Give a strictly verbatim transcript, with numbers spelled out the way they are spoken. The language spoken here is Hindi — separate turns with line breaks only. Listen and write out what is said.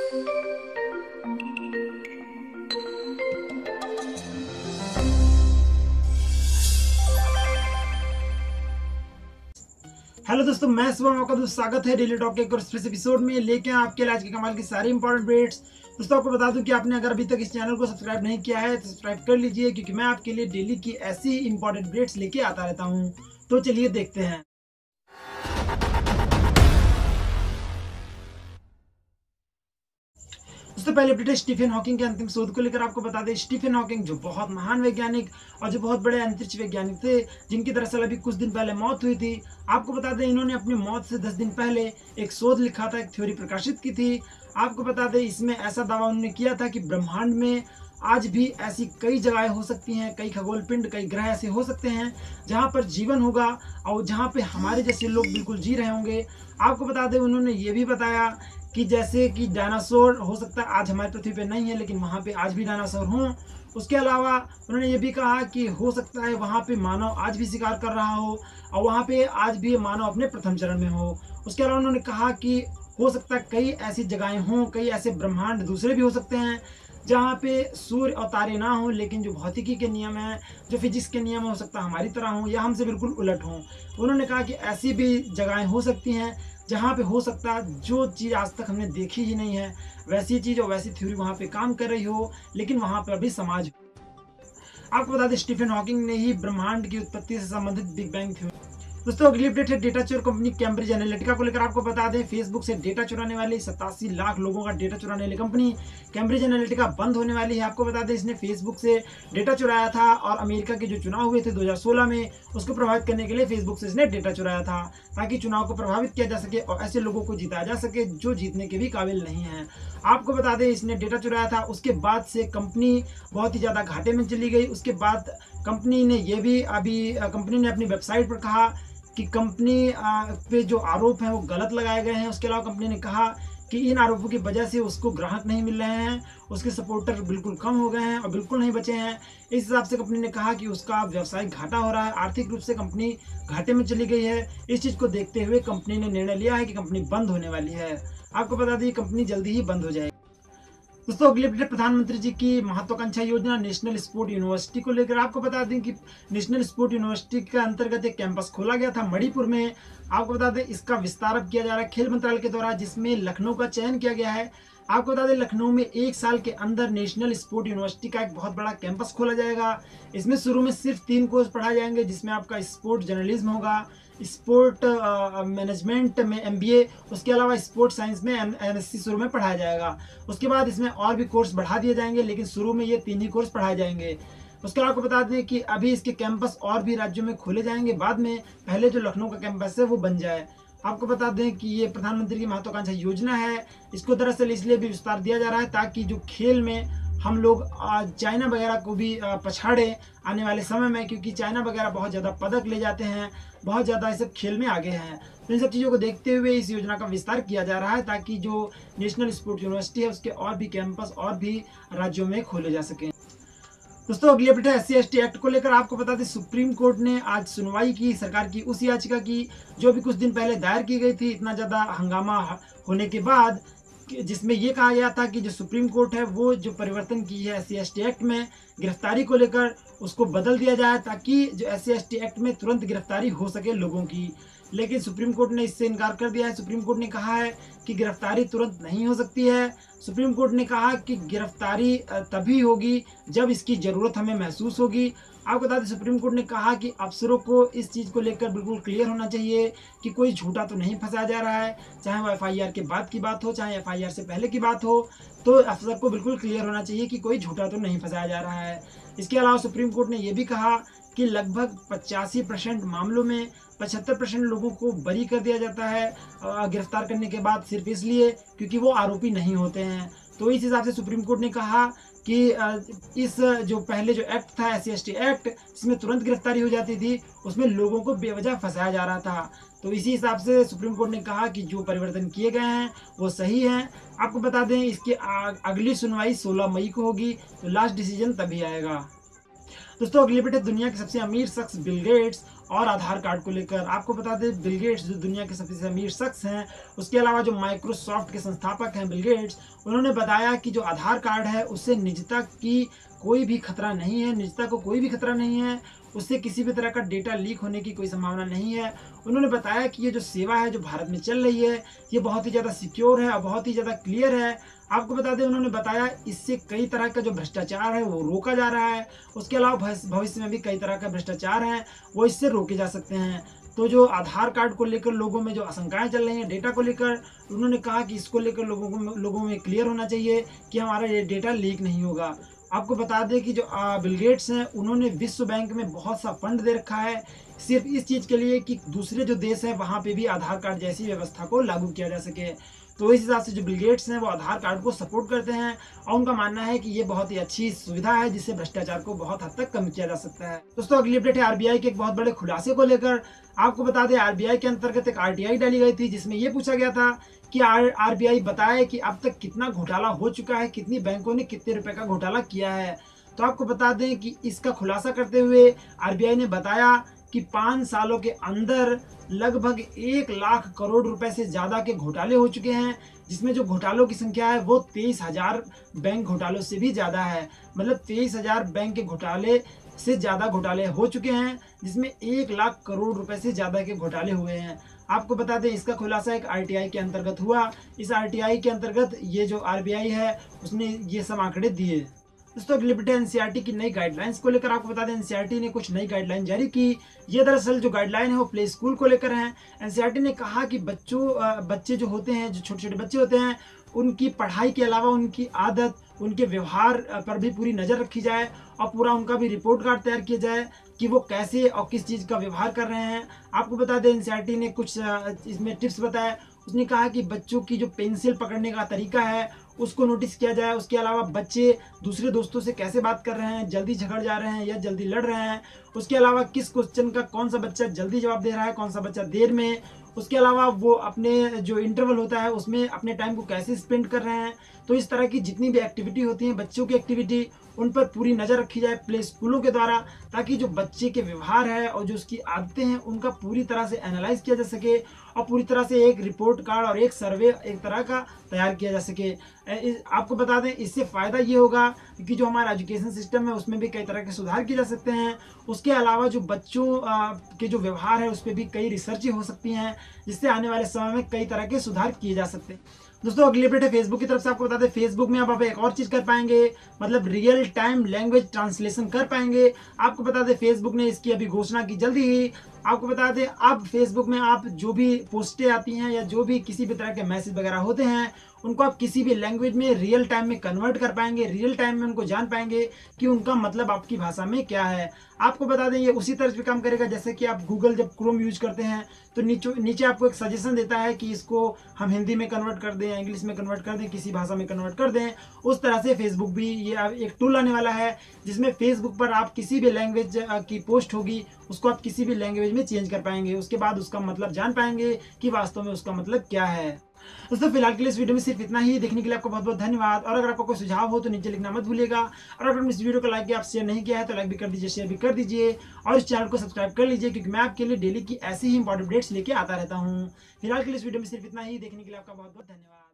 हेलो दोस्तों, मैं शुभम, आपका दोस्त स्वागत है डेली टॉक के एक और स्पेशल एपिसोड में लेके आए आपके लिए आज के कमाल की सारी इंपॉर्टेंट अपडेट्स। दोस्तों, आपको बता दूं कि आपने अगर अभी तक इस चैनल को सब्सक्राइब नहीं किया है तो सब्सक्राइब कर लीजिए, क्योंकि मैं आपके लिए डेली की ऐसी ही इंपॉर्टेंट अपडेट्स लेके आता रहता हूं। तो चलिए देखते हैं। सबसे पहले अपडेट है स्टीफन हॉकिंग के अंतिम शोध को लेकर। आपको बता दें, स्टीफन हॉकिंग जो बहुत महान वैज्ञानिक और जो बहुत बड़े अंतरिक्ष वैज्ञानिक थे, जिनकी दरअसल अभी कुछ दिन पहले मौत हुई थी। आपको बता दें, इन्होंने अपनी मौत से दस दिन पहले एक शोध लिखा था, एक थ्योरी प्रकाशित की थी। आपको बता दें, इसमें ऐसा दावा उन्होंने किया था कि ब्रह्मांड में आज भी ऐसी कई जगहें हो सकती हैं, कई खगोल पिंड, कई ग्रह ऐसे हो सकते हैं जहां पर जीवन होगा और जहां पे हमारे जैसे लोग बिल्कुल जी रहे होंगे। आपको बता दें, उन्होंने ये भी बताया कि जैसे कि डायनासोर हो सकता है आज हमारी पृथ्वी पे नहीं है, लेकिन वहाँ पे आज भी डायनासोर हों। उसके अलावा उन्होंने ये भी कहा कि हो सकता है वहाँ पे मानव आज भी शिकार कर रहा हो और वहाँ पे आज भी मानव अपने प्रथम चरण में हो। उसके अलावा उन्होंने कहा कि हो सकता है कई ऐसी जगहें हों, कई ऐसे ब्रह्मांड दूसरे भी हो सकते हैं जहाँ पे सूर्य और तारे ना हो, लेकिन जो भौतिकी के नियम हैं, जो फिजिक्स के नियम हो सकता है हमारी तरह हो या हमसे बिल्कुल उलट हों। उन्होंने कहा कि ऐसी भी जगहें हो सकती हैं जहाँ पे हो सकता है जो चीज़ आज तक हमने देखी ही नहीं है, वैसी चीज़ और वैसी थ्योरी वहाँ पे काम कर रही हो, लेकिन वहाँ पर भी समाज। आपको बता दें, स्टीफन हॉकिंग ने ही ब्रह्मांड की उत्पत्ति से संबंधित बिग बैंग थ्योरी। दोस्तों, अगली अपडेट है डेटा चोर कंपनी कैम्ब्रिज एनालिटिका को लेकर। आपको बता दें, फेसबुक से डेटा चुराने वाली सतासी लाख लोगों का डेटा चुराने वाली कंपनी कैम्ब्रिज एनालिटिका बंद होने वाली है। आपको बता दें, इसने फेसबुक से डेटा चुराया था और अमेरिका के जो चुनाव हुए थे दो हज़ार सोलह में, उसको प्रभावित करने के लिए फेसबुक से इसने डेटा चुराया था, ताकि चुनाव को प्रभावित किया जा सके और ऐसे लोगों को जिताया जा सके जो जीतने के भी काबिल नहीं है। आपको बता दें, इसने डेटा चुराया था, उसके बाद से कंपनी बहुत ही ज़्यादा घाटे में चली गई। उसके बाद कंपनी ने ये भी अभी कंपनी ने अपनी वेबसाइट पर कहा कि कंपनी पे जो आरोप हैं वो गलत लगाए गए हैं। उसके अलावा कंपनी ने कहा कि इन आरोपों की वजह से उसको ग्राहक नहीं मिल रहे हैं, उसके सपोर्टर बिल्कुल कम हो गए हैं और बिल्कुल नहीं बचे हैं। इस हिसाब से कंपनी ने कहा कि उसका व्यवसायिक घाटा हो रहा है, आर्थिक रूप से कंपनी घाटे में चली गई है। इस चीज़ को देखते हुए कंपनी ने निर्णय लिया है कि कंपनी बंद होने वाली है। आपको बता दें, कंपनी जल्दी ही बंद हो जाएगी। दोस्तों, अगली अपडेट प्रधानमंत्री जी की महत्वाकांक्षा योजना नेशनल स्पोर्ट यूनिवर्सिटी को लेकर। आपको बता दें कि नेशनल स्पोर्ट यूनिवर्सिटी के अंतर्गत एक कैंपस खोला गया था मणिपुर में। आपको बता दें, इसका विस्तार अब किया जा रहा है खेल मंत्रालय के द्वारा, जिसमें लखनऊ का चयन किया गया है। आपको बता दें, लखनऊ में एक साल के अंदर नेशनल स्पोर्ट यूनिवर्सिटी का एक बहुत बड़ा कैंपस खोला जाएगा। इसमें शुरू में सिर्फ तीन कोर्स पढ़ाए जाएंगे, जिसमें आपका स्पोर्ट जर्नलिज्म होगा, स्पोर्ट मैनेजमेंट में एमबीए, उसके अलावा स्पोर्ट साइंस में एमएससी शुरू में पढ़ाया जाएगा। उसके बाद इसमें और भी कोर्स बढ़ा दिए जाएंगे, लेकिन शुरू में ये तीन ही कोर्स पढ़ाए जाएंगे। उसके अलावा आपको बता दें कि अभी इसके कैंपस और भी राज्यों में खोले जाएंगे, बाद में पहले जो लखनऊ का कैंपस है वो बन जाए। आपको बता दें कि ये प्रधानमंत्री की महत्वाकांक्षा योजना है। इसको दरअसल इसलिए भी विस्तार दिया जा रहा है ताकि जो खेल में हम लोग चाइना वगैरह को भी पछाड़े आने वाले समय में, क्योंकि चाइना वगैरह बहुत ज़्यादा पदक ले जाते हैं, बहुत ज़्यादा इस सब खेल में आगे हैं। तो इन सब चीज़ों को देखते हुए इस योजना का विस्तार किया जा रहा है, ताकि जो नेशनल स्पोर्ट यूनिवर्सिटी है उसके और भी कैंपस और भी राज्यों में खोले जा सकें। दोस्तों, अगली अपडेट है S C S T act को लेकर। आपको बता दें, सुप्रीम कोर्ट ने आज सुनवाई की सरकार की उस याचिका की जो भी कुछ दिन पहले दायर की गई थी, इतना ज़्यादा हंगामा होने के बाद, जिसमें यह कहा गया था कि जो सुप्रीम कोर्ट है वो जो परिवर्तन की है S C S T act में गिरफ्तारी को लेकर, उसको बदल दिया जाए ताकि जो S C S T act में तुरंत गिरफ्तारी हो सके लोगों की। लेकिन सुप्रीम कोर्ट ने इससे इनकार कर दिया है। सुप्रीम कोर्ट ने कहा है कि गिरफ्तारी तुरंत नहीं हो सकती है। सुप्रीम कोर्ट ने कहा कि गिरफ्तारी तभी होगी जब इसकी ज़रूरत हमें महसूस होगी। आपको बता दें, सुप्रीम कोर्ट ने कहा कि अफसरों को इस चीज़ को लेकर बिल्कुल क्लियर होना चाहिए कि कोई झूठा तो नहीं फंसाया जा रहा है, चाहे वो एफ आई आर के बाद की बात हो, चाहे एफ आई आर से पहले की बात हो, तो अफसर को बिल्कुल क्लियर होना चाहिए कि कोई झूठा तो नहीं फंसाया जा रहा है। इसके अलावा सुप्रीम कोर्ट ने यह भी कहा कि लगभग पचासी परसेंट मामलों में पचहत्तर परसेंट लोगों को बरी कर दिया जाता है गिरफ्तार करने के बाद, सिर्फ इसलिए क्योंकि वो आरोपी नहीं होते हैं। तो इस हिसाब से सुप्रीम कोर्ट ने कहा कि इस जो पहले जो एक्ट था S C S T act, जिसमें तुरंत गिरफ्तारी हो जाती थी, उसमें लोगों को बेवजह फंसाया जा रहा था। तो इसी हिसाब से सुप्रीम कोर्ट ने कहा कि जो परिवर्तन किए गए हैं वो सही हैं। आपको बता दें, इसकी अगली सुनवाई सोलह मई को होगी, तो लास्ट डिसीजन तभी आएगा। दोस्तों, अगली अपडेट है दुनिया के सबसे अमीर शख्स बिल गेट्स और आधार कार्ड को लेकर। आपको बता दें बिल गेट्स जो दुनिया के सबसे अमीर शख्स हैं, उसके अलावा जो माइक्रोसॉफ्ट के संस्थापक हैं बिल गेट्स, उन्होंने बताया कि जो आधार कार्ड है उससे निजता की कोई भी खतरा नहीं है, निजता को कोई भी खतरा नहीं है, उससे किसी भी तरह का डेटा लीक होने की कोई संभावना नहीं है। उन्होंने बताया कि ये जो सेवा है जो भारत में चल रही है ये बहुत ही ज़्यादा सिक्योर है और बहुत ही ज़्यादा क्लियर है। आपको बता दें उन्होंने बताया इससे कई तरह का जो भ्रष्टाचार है वो रोका जा रहा है। उसके अलावा भविष्य में भी कई तरह का भ्रष्टाचार है वो इससे रोके जा सकते हैं। तो जो आधार कार्ड को लेकर लोगों में जो आशंकाएं चल रही हैं डेटा को लेकर, उन्होंने कहा कि इसको लेकर लोगों को लोगों में क्लियर होना चाहिए कि हमारा ये डेटा लीक नहीं होगा। आपको बता दें कि जो बिल गेट्स हैं उन्होंने विश्व बैंक में बहुत सा फंड दे रखा है सिर्फ इस चीज़ के लिए कि दूसरे जो देश हैं वहाँ पे भी आधार कार्ड जैसी व्यवस्था को लागू किया जा सके। तो इस हिसाब से जो बिल गेट्स हैं वो आधार कार्ड को सपोर्ट करते हैं और उनका मानना है कि ये बहुत ही अच्छी सुविधा है जिससे भ्रष्टाचार को बहुत हद तक कम किया जा सकता है। दोस्तों अगली अपडेट है आरबीआई के एक बहुत बड़े खुलासे को लेकर। आपको बता दें आरबीआई के अंतर्गत एक आरटीआई डाली गई थी जिसमें ये पूछा गया था कि आरबीआई बताए कि अब तक कितना घोटाला हो चुका है, कितनी बैंकों ने कितने रुपए का घोटाला किया है। तो आपको बता दें कि इसका खुलासा करते हुए आरबीआई ने बताया कि पाँच सालों के अंदर लगभग एक लाख करोड़ रुपए से ज़्यादा के घोटाले हो चुके हैं, जिसमें जो घोटालों की संख्या है वो तेईस हजार बैंक घोटालों से भी ज़्यादा है। मतलब तेईस हजार बैंक के घोटाले से ज़्यादा घोटाले हो चुके हैं, जिसमें एक लाख करोड़ रुपए से ज़्यादा के घोटाले हुए हैं। आपको बता दें इसका खुलासा एक आरटीआई के अंतर्गत हुआ। इस आरटीआई के अंतर्गत ये जो आरबीआई है उसने ये सब आंकड़े दिए। दोस्तों अगली अपडेट एनसीईआरटी की नई गाइडलाइंस को लेकर। आपको बता दें एनसीईआरटी ने कुछ नई गाइडलाइन जारी की। ये दरअसल जो गाइडलाइन है वो प्ले स्कूल को लेकर है। एनसीईआरटी ने कहा कि बच्चों बच्चे जो होते हैं, जो छोटे छोटे बच्चे होते हैं, उनकी पढ़ाई के अलावा उनकी आदत, उनके व्यवहार पर भी पूरी नज़र रखी जाए और पूरा उनका भी रिपोर्ट कार्ड तैयार किया जाए कि वो कैसे और किस चीज़ का व्यवहार कर रहे हैं। आपको बता दें एनसीईआरटी ने कुछ इसमें टिप्स बताए। उसने कहा कि बच्चों की जो पेंसिल पकड़ने का तरीका है उसको नोटिस किया जाए। उसके अलावा बच्चे दूसरे दोस्तों से कैसे बात कर रहे हैं, जल्दी झगड़ जा रहे हैं या जल्दी लड़ रहे हैं। उसके अलावा किस क्वेश्चन का कौन सा बच्चा जल्दी जवाब दे रहा है, कौन सा बच्चा देर में। उसके अलावा वो अपने जो इंटरवल होता है उसमें अपने टाइम को कैसे स्पेंड कर रहे हैं। तो इस तरह की जितनी भी एक्टिविटी होती हैं बच्चों की एक्टिविटी, उन पर पूरी नज़र रखी जाए प्ले स्कूलों के द्वारा, ताकि जो बच्चे के व्यवहार है और जो उसकी आदतें हैं उनका पूरी तरह से एनालाइज किया जा सके और पूरी तरह से एक रिपोर्ट कार्ड और एक सर्वे एक तरह का तैयार किया जा सके। आपको बता दें इससे फ़ायदा ये होगा कि जो हमारा एजुकेशन सिस्टम है उसमें भी कई तरह के सुधार किए जा सकते हैं। उसके अलावा जो बच्चों के जो व्यवहार है उस पर भी कई रिसर्चें हो सकती हैं, जिससे आने वाले समय में कई तरह के सुधार किए जा सकते हैं। दोस्तों अगली अपडेट है फेसबुक की तरफ से। आपको बता दें फेसबुक में अब आप एक और चीज़ कर पाएंगे, मतलब रियल टाइम लैंग्वेज ट्रांसलेशन कर पाएंगे। आपको बता दें फेसबुक ने इसकी अभी घोषणा की जल्दी ही। आपको बता दें अब फेसबुक में आप जो भी पोस्टें आती हैं या जो भी किसी भी तरह के मैसेज वगैरह होते हैं उनको आप किसी भी लैंग्वेज में रियल टाइम में कन्वर्ट कर पाएंगे, रियल टाइम में उनको जान पाएंगे कि उनका मतलब आपकी भाषा में क्या है। आपको बता दें ये उसी तरह पे काम करेगा जैसे कि आप गूगल जब क्रोम यूज करते हैं तो नीचे नीचे आपको एक सजेशन देता है कि इसको हम हिंदी में कन्वर्ट कर दें, इंग्लिश में कन्वर्ट कर दें, किसी भाषा में कन्वर्ट कर दें। उस तरह से फेसबुक भी ये एक टूल आने वाला है जिसमें फेसबुक पर आप किसी भी लैंग्वेज की पोस्ट होगी उसको आप किसी भी लैंग्वेज में चेंज कर पाएंगे। उसके बाद उसका मतलब जान पाएंगे कि वास्तव में उसका मतलब क्या है। दोस्तों फिलहाल के लिए इस वीडियो में सिर्फ इतना ही। देखने के लिए आपको बहुत बहुत धन्यवाद। और अगर आपको कोई सुझाव हो तो नीचे लिखना मत भूलिएगा। और अगर इस वीडियो को लाइक किया, आप शेयर नहीं किया है तो लाइक भी कर दीजिए, शेयर भी कर दीजिए और इस चैनल को सब्सक्राइब कर लीजिए, क्योंकि मैं आपके लिए डेली की ऐसी ही इंपॉर्टेंट अपडेट्स लेके आता रहता हूँ। फिलहाल के लिए इस वीडियो में सिर्फ इतना ही। देखने के लिए आपका बहुत बहुत धन्यवाद।